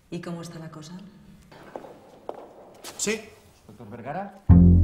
¿Y cómo está la cosa? Sí. Doctor Vergara.